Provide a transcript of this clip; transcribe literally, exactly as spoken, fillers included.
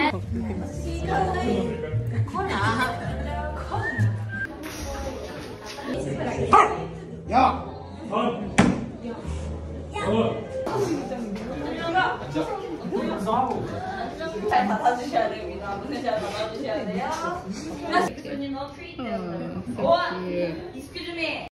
야! 잘 받아주셔야 됩니다. 문을 잘 받아주셔야 돼요. Excuse me, no treat. One. Excuse me.